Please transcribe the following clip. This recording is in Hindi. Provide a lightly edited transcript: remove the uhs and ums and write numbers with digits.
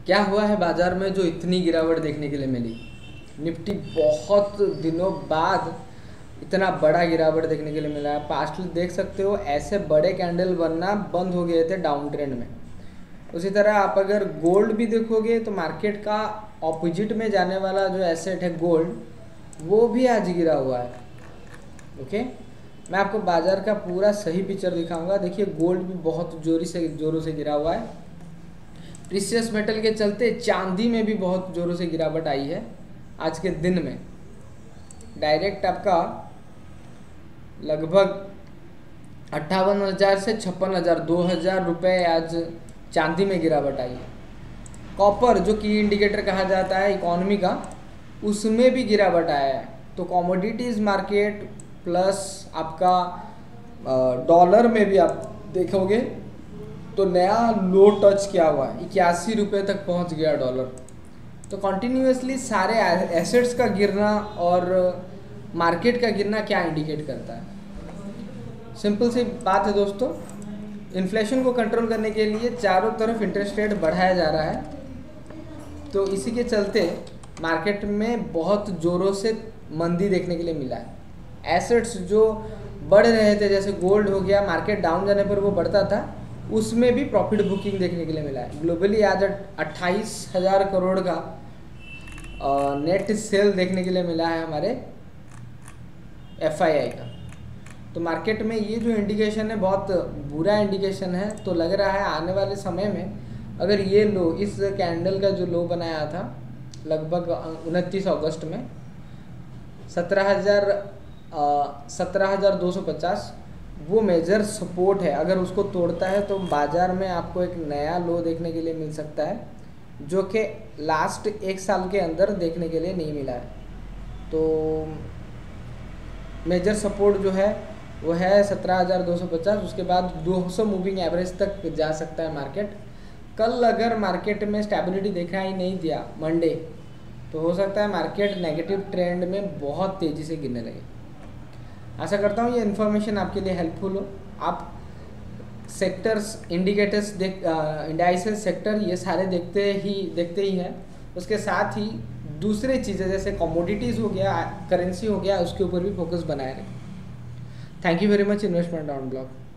क्या हुआ है बाजार में जो इतनी गिरावट देखने के लिए मिली। निफ्टी बहुत दिनों बाद इतना बड़ा गिरावट देखने के लिए मिला है। पास्टली देख सकते हो ऐसे बड़े कैंडल बनना बंद हो गए थे डाउन ट्रेंड में। उसी तरह आप अगर गोल्ड भी देखोगे तो मार्केट का ऑपोजिट में जाने वाला जो एसेट है गोल्ड, वो भी आज गिरा हुआ है। ओके, मैं आपको बाजार का पूरा सही पिक्चर दिखाऊंगा। देखिए गोल्ड भी बहुत जोरों से गिरा हुआ है। प्रीशियस मेटल के चलते चांदी में भी बहुत जोरों से गिरावट आई है आज के दिन में। डायरेक्ट आपका लगभग 58,000 से 56,000 2,000 रुपये आज चांदी में गिरावट आई है। कॉपर जो की इंडिकेटर कहा जाता है इकोनॉमी का, उसमें भी गिरावट आया है। तो कमोडिटीज़ मार्केट प्लस आपका डॉलर में भी आप देखोगे तो नया लो टच किया हुआ है, 81 रुपये तक पहुंच गया डॉलर। तो कंटिन्यूसली सारे एसेट्स का गिरना और मार्केट का गिरना क्या इंडिकेट करता है? सिंपल सी बात है दोस्तों, इन्फ्लेशन को कंट्रोल करने के लिए चारों तरफ इंटरेस्ट रेट बढ़ाया जा रहा है। तो इसी के चलते मार्केट में बहुत ज़ोरों से मंदी देखने के लिए मिला है। एसेट्स जो बढ़ रहे थे जैसे गोल्ड हो गया, मार्केट डाउन जाने पर वो बढ़ता था, उसमें भी प्रॉफिट बुकिंग देखने के लिए मिला है। ग्लोबली आज 28,000 करोड़ का नेट सेल देखने के लिए मिला है हमारे FII का। तो मार्केट में ये जो इंडिकेशन है बहुत बुरा इंडिकेशन है। तो लग रहा है आने वाले समय में अगर ये लो, इस कैंडल का जो लो बनाया था लगभग 29 अगस्त में 17,250, वो मेजर सपोर्ट है। अगर उसको तोड़ता है तो बाज़ार में आपको एक नया लो देखने के लिए मिल सकता है, जो कि लास्ट 1 साल के अंदर देखने के लिए नहीं मिला है। तो मेजर सपोर्ट जो है वो है 17,250। उसके बाद 200 मूविंग एवरेज तक जा सकता है मार्केट। कल अगर मार्केट में स्टेबिलिटी देखा ही नहीं दिया मंडे, तो हो सकता है मार्केट नेगेटिव ट्रेंड में बहुत तेज़ी से गिरने लगे। आशा करता हूँ ये इन्फॉर्मेशन आपके लिए हेल्पफुल हो। आप सेक्टर्स, इंडिकेटर्स इंडाइसेस सेक्टर ये सारे देखते ही हैं। उसके साथ ही दूसरे चीज़ें जैसे कमोडिटीज़ हो गया, करेंसी हो गया, उसके ऊपर भी फोकस बनाए रखें। Thank you very much investment on blog.